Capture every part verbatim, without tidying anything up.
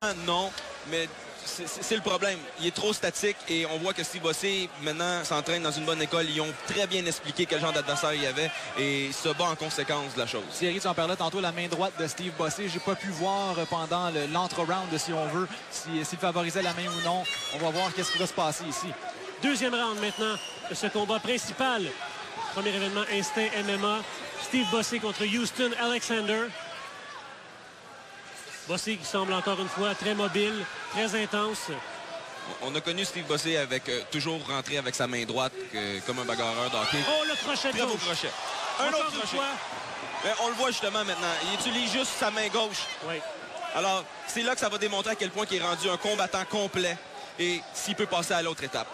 Non, mais c'est le problème. Il est trop statique et on voit que Steve Bossé, maintenant, s'entraîne dans une bonne école. Ils ont très bien expliqué quel genre d'adversaire il y avait et se bat en conséquence de la chose. Thierry, tu en parlais tantôt, la main droite de Steve Bossé. J'ai pas pu voir pendant l'entre-round, si on veut, s'il si, favorisait la main ou non. On va voir qu'est-ce qui va se passer ici. Deuxième round maintenant de ce combat principal. Premier événement Instinct M M A. Steve Bossé contre Houston Alexander. Bossé qui semble encore une fois très mobile, très intense. On a connu Steve Bossé avec euh, toujours rentrer avec sa main droite que, comme un bagarreur de hockey. Oh, le crochet de Très gauche. beau crochet. Un encore autre une crochet. fois. Mais on le voit justement maintenant. Il utilise juste sa main gauche. Oui. Alors, c'est là que ça va démontrer à quel point il est rendu un combattant complet et s'il peut passer à l'autre étape.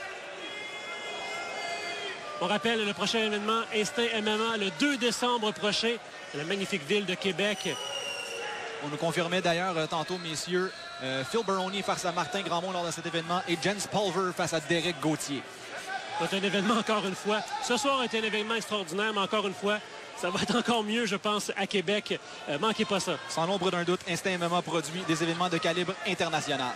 On rappelle le prochain événement Instinct M M A le deux décembre prochain. La magnifique ville de Québec. On nous confirmait d'ailleurs euh, tantôt, messieurs, euh, Phil Baroni face à Martin Grandmont lors de cet événement et Jens Pulver face à Derek Gauthier. C'est un événement encore une fois. Ce soir est un événement extraordinaire, mais encore une fois, ça va être encore mieux, je pense, à Québec. Euh, manquez pas ça. Sans l'ombre d'un doute, Instinct M M A produit des événements de calibre international.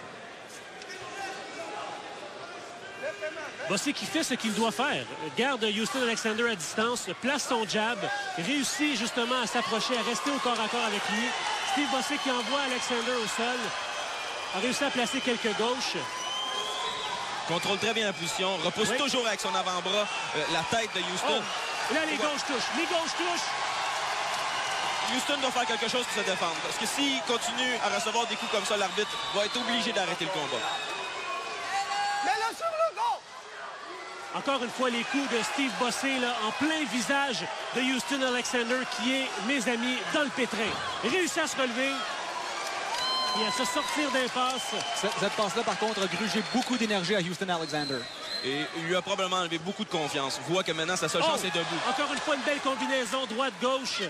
Bossé qui fait ce qu'il doit faire. Garde Houston Alexander à distance, place son jab, réussit justement à s'approcher, à rester au corps à corps avec lui. Steve Bossé qui envoie Alexander au sol, a réussi à placer quelques gauches. Contrôle très bien la position, repousse oui. toujours avec son avant-bras euh, la tête de Houston. Oh. Et là, les gauches touchent, les gauches touchent. Houston doit faire quelque chose pour se défendre. Parce que s'il continue à recevoir des coups comme ça, l'arbitre va être obligé d'arrêter le combat. Mets-le sur le dos! Encore une fois, les coups de Steve Bossé là, en plein visage de Houston Alexander qui est, mes amis, dans le pétrin. Il réussit à se relever et à se sortir d'impasse. Cette, cette passe-là, par contre, a grugé beaucoup d'énergie à Houston Alexander. Et il lui a probablement enlevé beaucoup de confiance. On voit que maintenant, sa seule oh, chance est debout. Encore une fois, une belle combinaison droite-gauche.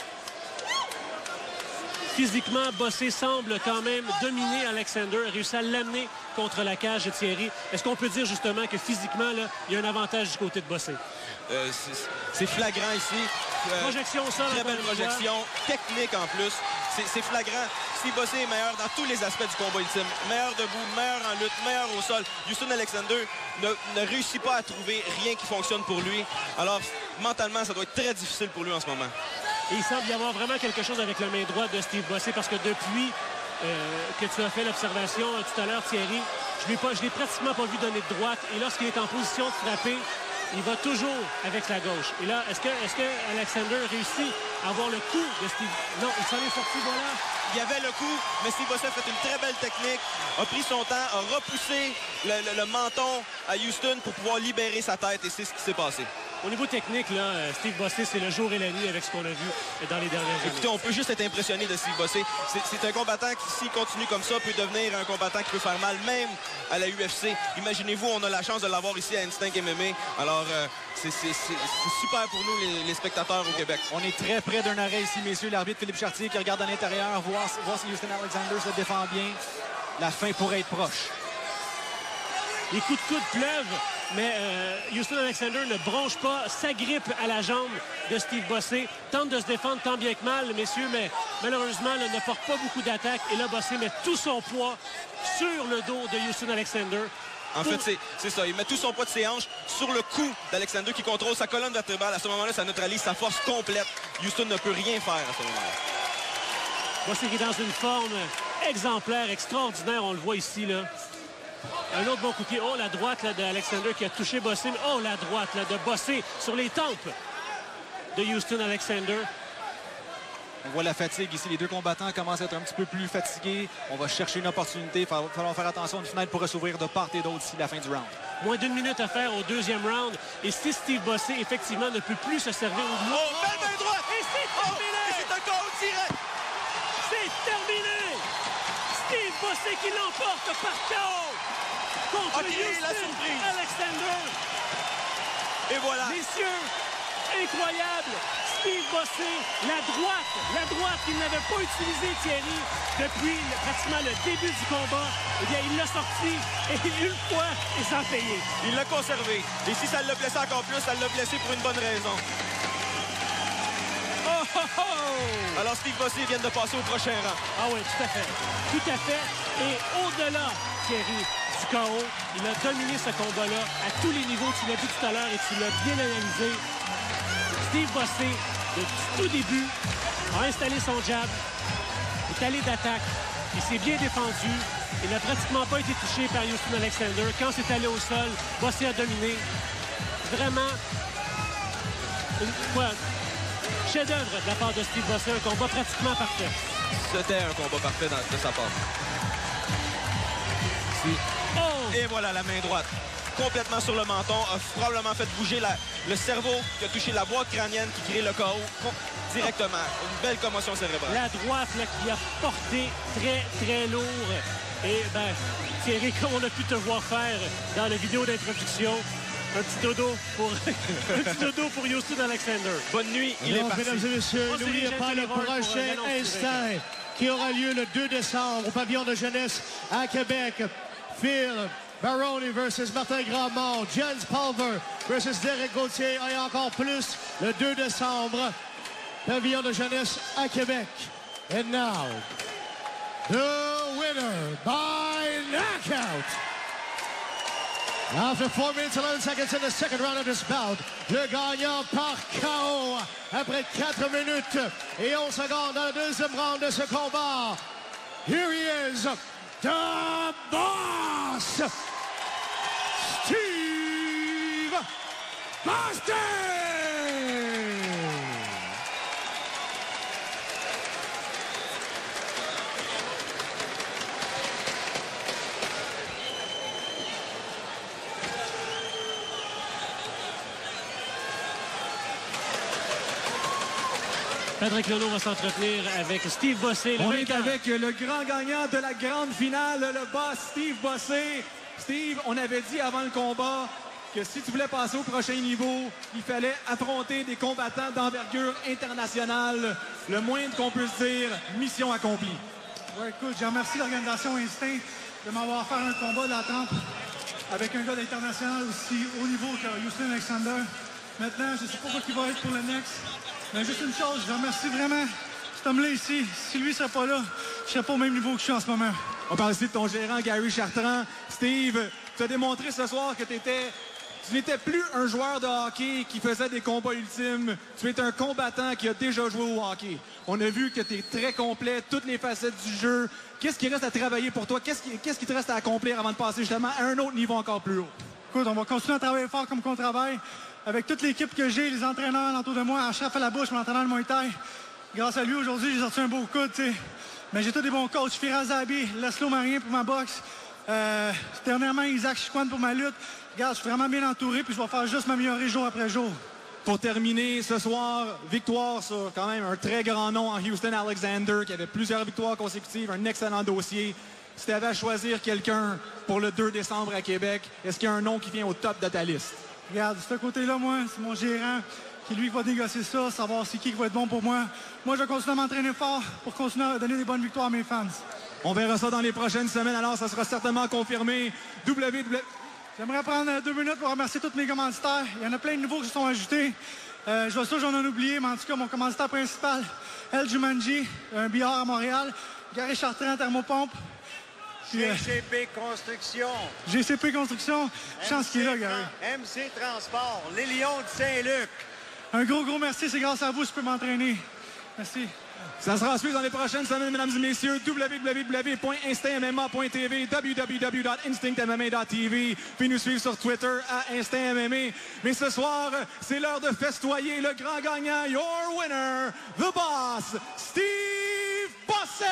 Physiquement, Bossé semble quand même dominer Alexander, réussi à l'amener contre la cage de Thierry. Est-ce qu'on peut dire justement que physiquement, là, il y a un avantage du côté de Bossé? Euh, c'est flagrant ici. Euh, projection au sol. Très belle projection, technique en plus. C'est flagrant. Steve Bossé est meilleur dans tous les aspects du combat ultime. Meilleur debout, meilleur en lutte, meilleur au sol. Houston Alexander ne, ne réussit pas à trouver rien qui fonctionne pour lui. Alors, mentalement, ça doit être très difficile pour lui en ce moment. Et il semble y avoir vraiment quelque chose avec la main droite de Steve Bossé parce que depuis euh, que tu as fait l'observation euh, tout à l'heure, Thierry, je ne l'ai pratiquement pas vu donner de droite. Et lorsqu'il est en position de frapper, il va toujours avec la gauche. Et là, est-ce que, est-ce que Alexander réussit à avoir le coup de Steve? Non, il s'en est sorti, voilà. Il y avait le coup, mais Steve Bossé a fait une très belle technique, a pris son temps, a repoussé le, le, le menton à Houston pour pouvoir libérer sa tête et c'est ce qui s'est passé. Au niveau technique, là, Steve Bossé, c'est le jour et la nuit avec ce qu'on a vu dans les dernières années. Écoutez, on peut juste être impressionné de Steve Bossé. C'est un combattant qui, s'il continue comme ça, peut devenir un combattant qui peut faire mal, même à la U F C. Imaginez-vous, on a la chance de l'avoir ici à Instinct M M A. Alors, euh, c'est super pour nous, les, les spectateurs au Québec. On est très près d'un arrêt ici, messieurs. L'arbitre Philippe Chartier qui regarde à l'intérieur, voir, voir si Houston Alexander se défend bien. La fin pourrait être proche. Les coups de coude pleuvent, mais euh, Houston Alexander ne bronche pas, s'agrippe à la jambe de Steve Bossé, tente de se défendre tant bien que mal, messieurs, mais malheureusement, là, ne porte pas beaucoup d'attaques. Et là, Bossé met tout son poids sur le dos de Houston Alexander. En fait, c'est ça. Il met tout son poids de ses hanches sur le cou d'Alexander qui contrôle sa colonne vertébrale. À ce moment-là, ça neutralise sa force complète. Houston ne peut rien faire à ce moment-là. Bossé qui est dans une forme exemplaire, extraordinaire. On le voit ici, là. Un autre bon coup de pied. Oh, la droite d'Alexander qui a touché Bossé. Oh, la droite là, de Bossé sur les tempes de Houston Alexander. On voit la fatigue ici. Les deux combattants commencent à être un petit peu plus fatigués. On va chercher une opportunité. Il va falloir faire attention. Une fenêtre pourrait s'ouvrir de part et d'autre d'ici la fin du round. Moins d'une minute à faire au deuxième round. Et si Steve Bossé, effectivement, ne peut plus se servir au bout. Oh, belle main droite! Et c'est terminé! Oh, c'est un K O direct! C'est terminé! Steve Bossé qui l'emporte par K O contre okay, Houston Alexander. Et voilà. Messieurs, incroyable. Steve Bossé, la droite, la droite qu'il n'avait pas utilisée, Thierry, depuis le, pratiquement le début du combat. Eh bien, il l'a sorti et une fois, et sans payer. Il l'a conservé. Et si ça l'a blessé encore plus, ça l'a blessé pour une bonne raison. Oh, oh, oh! Alors, Steve Bossé vient de passer au prochain rang. Ah oui, tout à fait. Tout à fait. Et au-delà, Thierry, du K O, il a dominé ce combat-là à tous les niveaux. Tu l'as dit tout à l'heure et tu l'as bien analysé. Steve Bossé, de tout début, a installé son jab, est allé d'attaque, il s'est bien défendu. Il n'a pratiquement pas été touché par Houston Alexander. Quand c'est allé au sol, Bossé a dominé. Vraiment, une quoi, chef-d'œuvre de la part de Steve Bossé, un combat pratiquement parfait. C'était un combat parfait dans, de sa part. Oh! Et voilà la main droite. Complètement sur le menton, a probablement fait bouger la, le cerveau qui a touché la boîte crânienne qui crée le K O directement. Une belle commotion cérébrale. La droite là, qui a porté très, très lourd. Et ben, Thierry, comme on a pu te voir faire dans la vidéo d'introduction, un petit dodo pour un petit dodo pour Houston Alexander. Bonne nuit, il Alors, est parti. mesdames et messieurs, Oh, n'oubliez c'est pas Jennifer le pour, prochain euh, l'annonce instant qui aura lieu le deux décembre au pavillon de jeunesse à Québec. Phil Baroni versus Martin Grandmont, Jens Pulver versus Derek Gauthier et encore plus le deux décembre, pavillon de jeunesse à Québec. And now, the winner by knockout. After four minutes and eleven seconds in the second round of this bout, le gagnant par K O après quatre minutes et onze secondes dans le deuxième round de ce combat. Here he is, the boss, Steve Bossé! Patrick Leno va s'entretenir avec Steve Bossé. On est avec le grand gagnant de la grande finale, le boss Steve Bossé. Steve, on avait dit avant le combat que si tu voulais passer au prochain niveau, il fallait affronter des combattants d'envergure internationale. Le moindre qu'on puisse dire, mission accomplie. Ouais, écoute, je remercie l'organisation Instinct de m'avoir fait un combat d'attente avec un gars d'international aussi haut niveau que Houston Alexander. Maintenant, je ne sais pas quoi il va être pour le next. Mais juste une chose, je remercie vraiment cet homme-là ici. Si lui ne serait pas là, je ne serais pas au même niveau que je suis en ce moment. On parle aussi de ton gérant, Gary Chartrand. Steve, tu as démontré ce soir que tu étais... Tu n'étais plus un joueur de hockey qui faisait des combats ultimes. Tu es un combattant qui a déjà joué au hockey. On a vu que tu es très complet, toutes les facettes du jeu. Qu'est-ce qui reste à travailler pour toi? Qu'est-ce qui, qu'est-ce qui te reste à accomplir avant de passer justement à un autre niveau encore plus haut? Écoute, on va continuer à travailler fort comme qu'on travaille. Avec toute l'équipe que j'ai, les entraîneurs autour de moi, Ashraf à la bouche, mon entraîneur de Muay Thai. Grâce à lui, aujourd'hui, j'ai sorti un beau coup, tu sais. Mais j'ai tous des bons coachs. Firas Zabi, Laszlo Marien pour ma boxe. Euh, dernièrement, Isaac Chiquan pour ma lutte. Regarde, je suis vraiment bien entouré, puis je vais faire juste m'améliorer jour après jour. Pour terminer ce soir, victoire sur quand même un très grand nom en Houston Alexander, qui avait plusieurs victoires consécutives, un excellent dossier. Si tu avais à choisir quelqu'un pour le deux décembre à Québec, est-ce qu'il y a un nom qui vient au top de ta liste? Regarde, de ce côté-là, moi, c'est mon gérant qui, lui, va négocier ça, savoir c'est qui qui va être bon pour moi. Moi, je vais continuer à m'entraîner fort pour continuer à donner des bonnes victoires à mes fans. On verra ça dans les prochaines semaines, alors ça sera certainement confirmé. W W... J'aimerais prendre deux minutes pour remercier tous mes commanditaires. Il y en a plein de nouveaux qui se sont ajoutés. Euh, je vois ça, j'en ai oublié, mais en tout cas, mon commanditaire principal, El Jumanji, un billard à Montréal, Gary Chartrand, Thermopompe. G C P Construction. G C P Construction. Chance qu'il est là, Gary. M C Transport. Les Lions de Saint-Luc. Un gros, gros merci. C'est grâce à vous que je peux m'entraîner. Merci. Ça sera suivi dans les prochaines semaines, mesdames et messieurs. w w w point instinct m m a point t v, w w w point instinct m m a point t v. Puis nous suivre sur Twitter à Instinct M M A. Mais ce soir, c'est l'heure de festoyer le grand gagnant, your winner, the boss, Steve Bossé!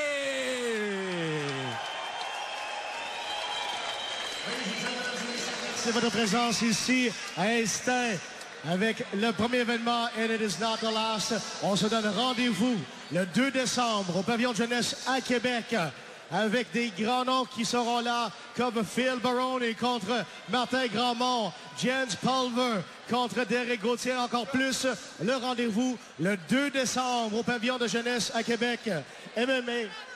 C'est votre présence ici à Instinct avec le premier événement and it is not the last. On se donne rendez-vous le deux décembre au pavillon de jeunesse à Québec avec des grands noms qui seront là comme Phil Baroni contre Martin Grandmont, Jens Pulver contre Derek Gauthier, encore plus. Le rendez-vous le deux décembre au pavillon de jeunesse à Québec. M M A